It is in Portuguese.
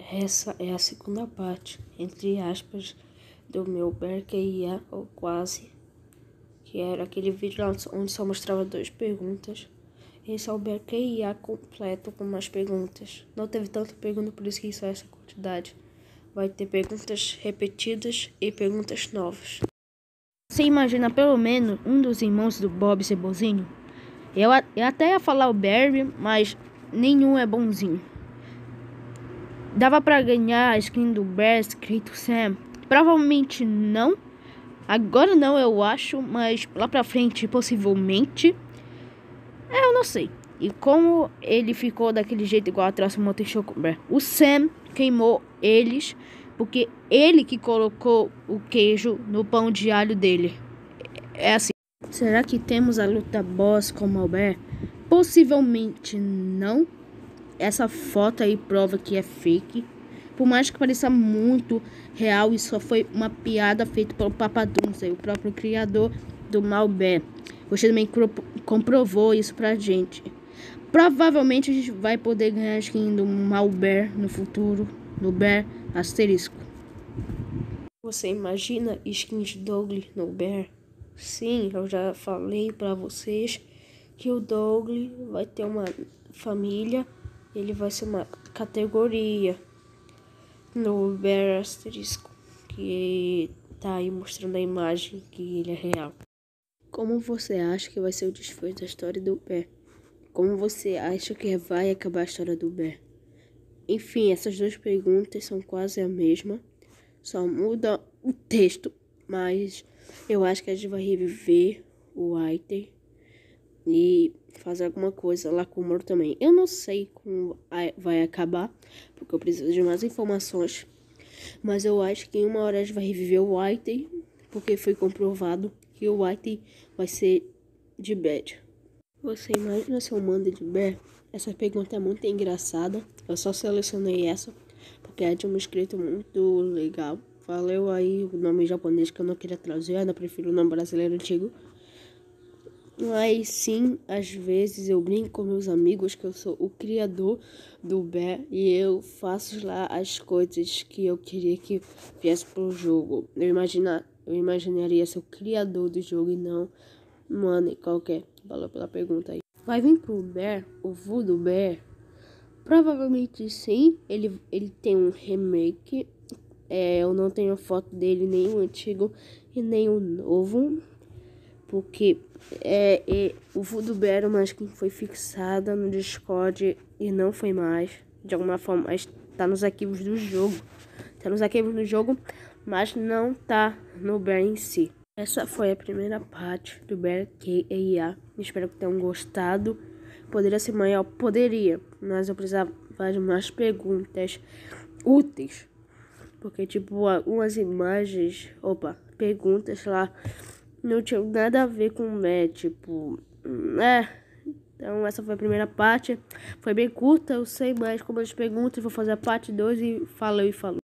essa é a segunda parte, entre aspas, do meu BRQIA, ou quase, que era aquele vídeo lá onde só mostrava 2 perguntas. Esse é o BRQIA completo com mais perguntas. Não teve tanta pergunta, por isso que isso é essa quantidade. Vai ter perguntas repetidas e perguntas novas. Você imagina pelo menos um dos irmãos do Bob ser bonzinho? Eu até ia falar o Barry, mas nenhum é bonzinho. Dava pra ganhar a skin do Bear escrito Sam? Provavelmente não. Agora não, eu acho, mas lá pra frente, possivelmente. Eu não sei. E como ele ficou daquele jeito igual a traça Motor Bear? O Sam queimou eles, porque ele que colocou o queijo no pão de alho dele. É assim. Será que temos a luta boss com o Malbear? Possivelmente não. Essa foto aí prova que é fake. Por mais que pareça muito real, isso só foi uma piada feita pelo Papadunza, o próprio criador do Malbear. Você também comprovou isso pra gente. Provavelmente a gente vai poder ganhar a skin do Malbear no futuro, no Bear Asterisco. Você imagina skins de Douglas no Bear? Sim, eu já falei pra vocês que o Douglas vai ter uma família. Ele vai ser uma categoria no Bear Asterisco, que tá aí mostrando a imagem que ele é real. Como você acha que vai ser o desfecho da história do Bear? Como você acha que vai acabar a história do Bear? Enfim, essas 2 perguntas são quase a mesma, só muda o texto, mas eu acho que a gente vai reviver o Whitey e fazer alguma coisa lá com o Moro também. Eu não sei como vai acabar, porque eu preciso de mais informações. Mas eu acho que em uma hora a gente vai reviver o Whitey, porque foi comprovado que o Whitey vai ser de Bad. Você imagina se eu mando de Bear? Essa pergunta é muito engraçada. Eu só selecionei essa, porque é de um escrito muito legal. Valeu aí o nome japonês que eu não queria trazer, eu ainda prefiro o nome brasileiro antigo. Mas sim, às vezes eu brinco com meus amigos que eu sou o criador do Bear e eu faço lá as coisas que eu queria que viesse pro jogo. Eu imaginaria ser o criador do jogo e não mano qualquer. Valeu pela pergunta aí. Vai vir pro Bear, o Voodoo Bear? Provavelmente sim. Ele tem um remake. Eu não tenho foto dele, nem o antigo e nem o novo. Porque o Voodoo Bear, mas que foi fixada no Discord e não foi mais. De alguma forma, mas tá nos arquivos do jogo. Tá nos arquivos do jogo, mas não tá no Bear em si. Essa foi a primeira parte do BRQIA. Espero que tenham gostado. Poderia ser maior? Poderia. Mas eu precisava de mais perguntas úteis. Porque, tipo, algumas imagens... perguntas lá não tinham nada a ver com o tipo... Então, essa foi a primeira parte. Foi bem curta, eu sei, mas como as perguntas, vou fazer a parte 2 e falou.